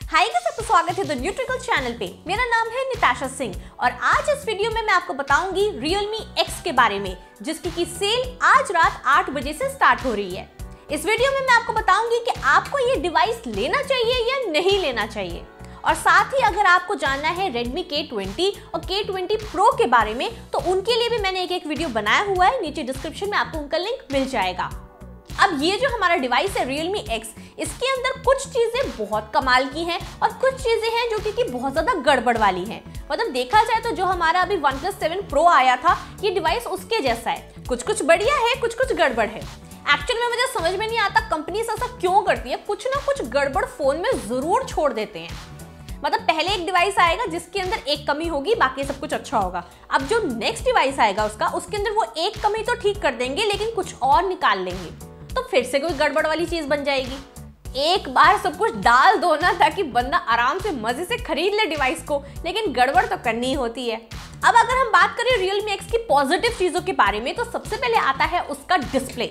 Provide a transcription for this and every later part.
Hi guys, आपका स्वागत है द न्यूट्रिकल चैनल पे। मेरा नाम है निताशा सिंह और आज इस वीडियो में मैं आपको बताऊंगी Realme X के बारे में, जिसकी की सेल आज रात 8 बजे से स्टार्ट हो रही है। इस वीडियो में मैं आपको बताऊंगी कि आपको ये डिवाइस लेना चाहिए या नहीं लेना चाहिए, और साथ ही अगर आपको जानना है Redmi K20 और K20 Pro के बारे में तो उनके लिए भी मैंने एक वीडियो बनाया हुआ है, नीचे डिस्क्रिप्शन में आपको उनका लिंक मिल जाएगा। अब ये जो हमारा डिवाइस है Realme X, इसके अंदर कुछ चीजें बहुत कमाल की हैं और कुछ चीजें हैं जो कि बहुत ज्यादा गड़बड़ वाली हैं। मतलब देखा जाए तो जो हमारा अभी OnePlus 7 Pro आया था, ये डिवाइस उसके जैसा है। कुछ बढ़िया है, कुछ गड़बड़ है। एक्चुअल में मुझे समझ में नहीं आता कंपनी ऐसा क्यों करती है, कुछ ना कुछ गड़बड़ फोन में जरूर छोड़ देते हैं। मतलब पहले एक डिवाइस आएगा जिसके अंदर एक कमी होगी, बाकी सब कुछ अच्छा होगा। अब जो नेक्स्ट डिवाइस आएगा उसके अंदर वो एक कमी तो ठीक कर देंगे, लेकिन कुछ और निकाल लेंगे, तो फिर से कोई गड़बड़ वाली चीज बन जाएगी। एक बार सब कुछ डाल दो ना, ताकि बंदा आराम से मजे से खरीद ले डिवाइस को, लेकिन गड़बड़ तो करनी ही होती है। अब अगर हम बात करें Realme X की पॉजिटिव चीजों के बारे में, तो सबसे पहले आता है उसका डिस्प्ले।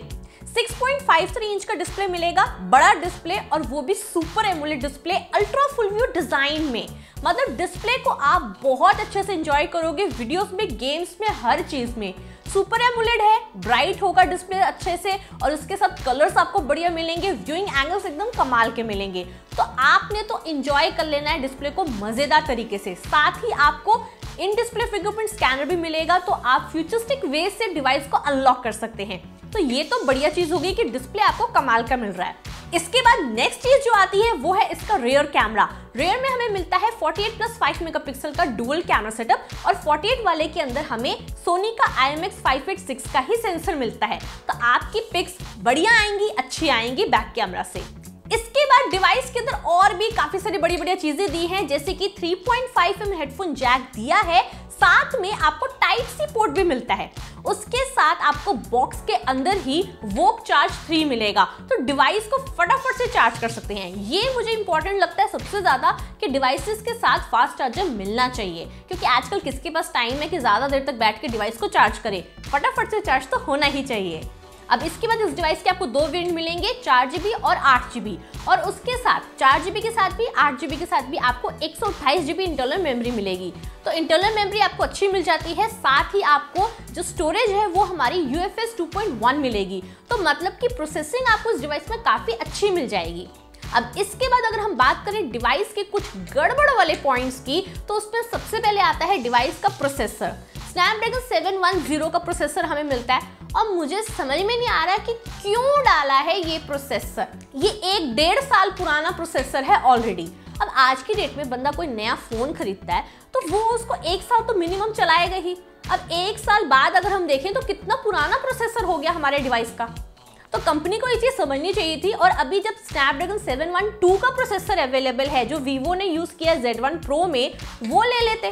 6.53 इंच का डिस्प्ले मिलेगा, बड़ा डिस्प्ले, और वो भी super AMOLED display ultra full view design में। मतलब डिस्प्ले को आप बहुत अच्छे से एंजॉय करोगे, वीडियोस में, गेम्स में, हर चीज में। सुपर एमोलेड है, ब्राइट होगा डिस्प्ले अच्छे से, और उसके साथ कलर्स आपको बढ़िया मिलेंगे, व्यूइंग एंगल्स एकदम कमाल के मिलेंगे। तो आपने तो एंजॉय कर लेना है डिस्प्ले को मजेदार तरीके से। साथ ही आपको इन डिस्प्ले फिंगरप्रिंट स्कैनर भी मिलेगा, तो आप फ्यूचरिस्टिक वे से डिवाइस को अनलॉक कर सकते हैं। तो ये तो बढ़िया चीज होगी कि डिस्प्ले आपको कमाल का मिल रहा है। इसके बाद नेक्स्ट चीज जो आती है वो है इसका रियर कैमरा। रियर में हमें मिलता है 48+5 मेगापिक्सल का डुअल कैमरा सेटअप, और 48 वाले के अंदर हमें सोनी का IMX586 का ही सेंसर मिलता है। तो आपकी पिक्स बढ़िया आएंगी, अच्छी आएंगी बैक कैमरा से। इसके बाद डिवाइस के अंदर और भी काफी सारी बढ़िया चीजें दी हैं, जैसे कि 3.5mm हेडफोन जैक दिया है, साथ में आपको Type-C पोर्ट भी मिलता है। उसके साथ आपको बॉक्स के अंदर ही वोक चार्ज 3 मिलेगा, तो डिवाइस को फटाफट से चार्ज कर सकते हैं। ये मुझे इंपॉर्टेंट लगता है सबसे ज्यादा कि डिवाइसेस के साथ फास्ट चार्जर मिलना चाहिए, क्योंकि आजकल किसके पास टाइम है कि ज्यादा देर तक बैठ के डिवाइस को चार्ज करे। फटाफट से चार्ज तो होना ही चाहिए। अब इसके बाद इस डिवाइस के आपको 2 वेरिएंट मिलेंगे, 4GB और 8GB, और उसके साथ 4GB के साथ भी 8GB के साथ भी आपको 128GB इंटरनल मेमोरी मिलेगी। तो इंटरनल मेमोरी आपको अच्छी मिल जाती है। साथ ही आपको जो स्टोरेज है वो हमारी UFS 2.1 मिलेगी, तो मतलब कि प्रोसेसिंग आपको इस डिवाइस में काफी अच्छी मिल जाएगी। अब इसके बाद अगर हम बात करें डिवाइस के कुछ गड़बड़ वाले पॉइंट्स की, तो उसमें सबसे पहले आता है डिवाइस का प्रोसेसर। स्नैपड्रैगन 710 का प्रोसेसर हमें मिलता है, और मुझे समझ में नहीं आ रहा कि क्यों डाला है ये प्रोसेसर। ये 1-1.5 साल पुराना प्रोसेसर है ऑलरेडी। अब आज की डेट में बंदा कोई नया फोन खरीदता है तो वो उसको 1 साल तो मिनिमम चलाएगा ही। अब 1 साल बाद अगर हम देखें तो कितना पुराना प्रोसेसर हो गया हमारे डिवाइस का। तो कंपनी को ये चीज समझनी चाहिए थी, और अभी जब स्नैपड्रैगन 712 का प्रोसेसर अवेलेबल है जो वीवो ने यूज किया Z1 Pro में, वो ले लेते।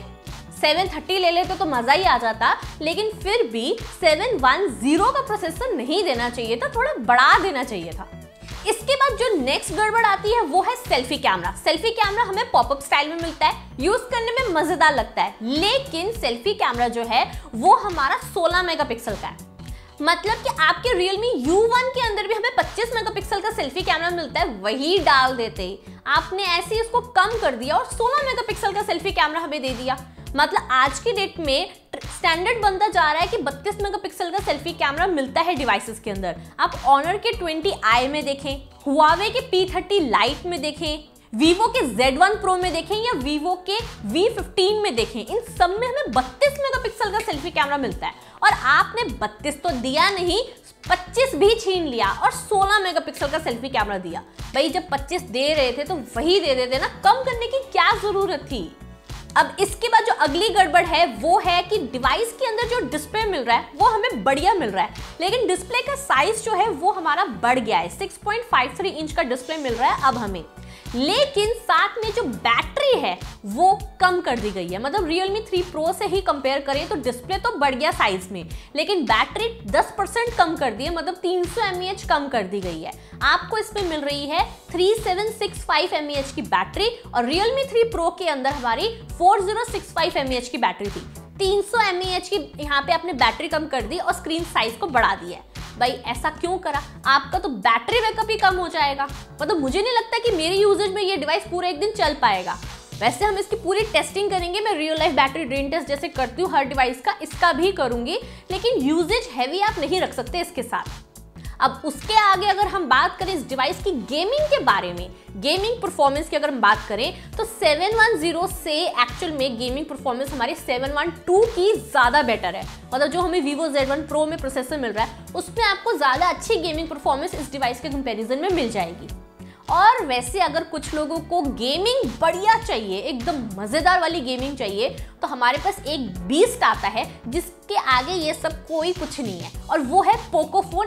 730 ले लेते तो मजा ही आ जाता, लेकिन फिर भी 710 का प्रोसेसर नहीं देना चाहिए था, थोड़ा बढ़ा देना चाहिए था। इसके बाद जो नेक्स्ट गड़बड़ आती है वो है सेल्फी कैमरा। सेल्फी कैमरा हमें पॉपअप स्टाइल में मिलता है, यूज करने में मजेदार लगता है, लेकिन सेल्फी कैमरा जो है वो हमारा 16 मेगापिक्सल का है। मतलब कि आपके Realme U1 के अंदर भी हमें 25 मेगापिक्सल का सेल्फी कैमरा मिलता है, वही डाल देते। आपने ऐसे ही उसको कम कर दिया और 16 मेगापिक्सल का सेल्फी कैमरा हमें दे दिया। मतलब आज की डेट में स्टैंडर्ड बनता जा रहा है कि 32 मेगापिक्सल का सेल्फी कैमरा मिलता है डिवाइसेस के अंदर। आप Honor के 20i में देखें, Huawei के P30 Lite में देखें, Vivo के Z1 Pro में देखें, या Vivo के V15 में देखें, इन सब में हमें 32 मेगापिक्सल का सेल्फी कैमरा मिलता है। और आपने 32 तो दिया नहीं, 25 भी छीन लिया और 16 मेगापिक्सल का सेल्फी कैमरा दिया। भाई जब 25 दे रहे थे तो वही दे देते ना, कम करने की क्या जरूरत थी। अब इसके बाद जो अगली गड़बड़ है वो है कि डिवाइस के अंदर जो डिस्प्ले मिल रहा है वो हमें बढ़िया मिल रहा है, लेकिन डिस्प्ले का साइज जो है वो हमारा बढ़ गया है। 6.53 इंच का डिस्प्ले मिल रहा है अब हमें, लेकिन साथ में जो बैटरी है वो कम कर दी गई है। मतलब Realme 3 Pro से ही कंपेयर करें तो डिस्प्ले तो बढ़ गया साइज में, लेकिन बैटरी 10% कम कर दी है, मतलब 300 mAh कम कर दी गई है। आपको इसमें मिल रही है 3765 mAh की बैटरी, और Realme 3 Pro के अंदर हमारी 4065 mAh की बैटरी थी। 300 mAh की यहाँ पे आपने बैटरी कम कर दी और स्क्रीन साइज को बढ़ा दिया है। भाई ऐसा क्यों करा, आपका तो बैटरी बैकअप ही कम हो जाएगा। मतलब मुझे नहीं लगता कि मेरे यूजेज में ये डिवाइस पूरा एक दिन चल पाएगा। वैसे हम इसकी पूरी टेस्टिंग करेंगे, मैं real life battery drain test जैसे करती हूँ हर डिवाइस का, इसका भी करूंगी, लेकिन यूजेज हैवी आप नहीं रख सकते इसके साथ। अब उसके आगे अगर हम बात करें इस डिवाइस की गेमिंग के बारे में, गेमिंग परफॉर्मेंस की अगर हम बात करें तो 710 से एक्चुअल में गेमिंग परफॉर्मेंस हमारी 712 की ज़्यादा बेटर है। मतलब जो हमें Vivo Z1 Pro में प्रोसेसर मिल रहा है उसमें आपको ज़्यादा अच्छी गेमिंग परफॉर्मेंस इस डिवाइस के कंपैरिजन में मिल जाएगी। और वैसे अगर कुछ लोगों को गेमिंग बढ़िया चाहिए, एकदम मज़ेदार वाली गेमिंग चाहिए, तो हमारे पास एक बीस्ट आता है जिसके आगे ये सब कोई कुछ नहीं है, और वो है पोकोफोन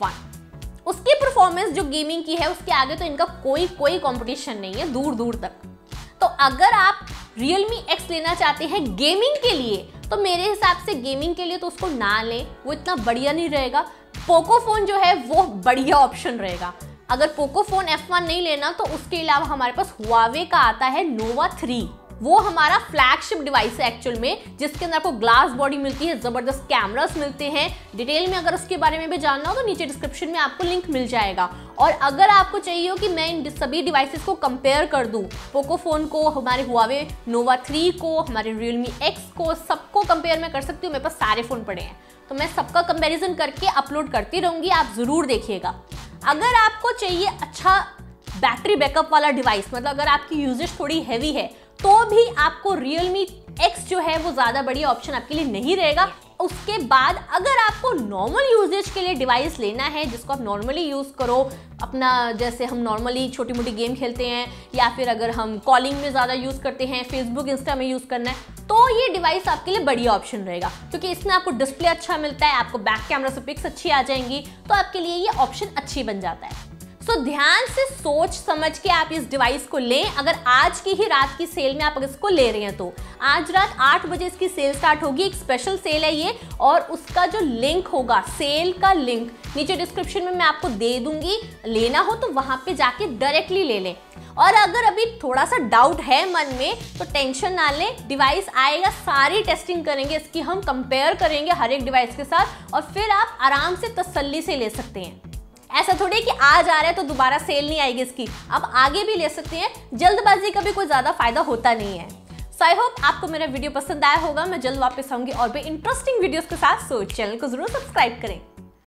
F1। उसकी परफॉर्मेंस जो गेमिंग की है उसके आगे तो इनका कोई कंपटीशन नहीं है दूर दूर तक। तो अगर आप Realme X लेना चाहते हैं गेमिंग के लिए तो मेरे हिसाब से गेमिंग के लिए तो उसको ना लें, वो इतना बढ़िया नहीं रहेगा। पोकोफोन जो है वो बढ़िया ऑप्शन रहेगा। अगर पोकोफोन F1 नहीं लेना तो उसके अलावा हमारे पास Huawei का आता है Nova 3। वो हमारा फ्लैगशिप डिवाइस है एक्चुअल में, जिसके अंदर आपको ग्लास बॉडी मिलती है, जबरदस्त कैमरास मिलते हैं। डिटेल में अगर उसके बारे में भी जानना हो तो नीचे डिस्क्रिप्शन में आपको लिंक मिल जाएगा। और अगर आपको चाहिए हो कि मैं इन सभी डिवाइसेस को कंपेयर कर दूं, पोकोफोन को, हमारे Huawei Nova 3 को, हमारे Realme X को, सबको कंपेयर मैं कर सकती हूँ। मेरे पास सारे फ़ोन पड़े हैं तो मैं सबका कंपेरिजन करके अपलोड करती रहूँगी, आप ज़रूर देखिएगा। अगर आपको चाहिए अच्छा बैटरी बैकअप वाला डिवाइस, मतलब अगर आपकी यूजेज थोड़ी हैवी है तो भी आपको Realme X जो है वो ज़्यादा बढ़िया ऑप्शन आपके लिए नहीं रहेगा। उसके बाद अगर आपको नॉर्मल यूजेज के लिए डिवाइस लेना है जिसको आप नॉर्मली यूज़ करो अपना, जैसे हम नॉर्मली छोटी मोटी गेम खेलते हैं या फिर अगर हम कॉलिंग में ज़्यादा यूज़ करते हैं, फेसबुक इंस्टा में यूज़ करना है, तो ये डिवाइस आपके लिए बढ़िया ऑप्शन रहेगा, क्योंकि इसमें आपको डिस्प्ले अच्छा मिलता है, आपको बैक कैमरा से पिक्स अच्छी आ जाएंगी, तो आपके लिए ये ऑप्शन अच्छी बन जाता है। तो ध्यान से सोच समझ के आप इस डिवाइस को लें। अगर आज की ही रात की सेल में आप अगर इसको ले रहे हैं तो आज रात 8 बजे इसकी सेल स्टार्ट होगी। एक स्पेशल सेल है ये, और उसका जो लिंक होगा, सेल का लिंक नीचे डिस्क्रिप्शन में मैं आपको दे दूंगी। लेना हो तो वहां पे जाके डायरेक्टली ले लें। और अगर अभी थोड़ा सा डाउट है मन में तो टेंशन ना लें, डिवाइस आएगा, सारी टेस्टिंग करेंगे इसकी, हम कंपेयर करेंगे हर एक डिवाइस के साथ, और फिर आप आराम से तसल्ली से ले सकते हैं। ऐसा थोड़ी कि आज आ रहा है तो दोबारा सेल नहीं आएगी इसकी, आप आगे भी ले सकते हैं। जल्दबाजी का भी कोई ज्यादा फायदा होता नहीं है। सो आई होप आपको मेरा वीडियो पसंद आया होगा। मैं जल्द वापस आऊंगी और भी इंटरेस्टिंग वीडियोस के साथ, सो चैनल को जरूर सब्सक्राइब करें।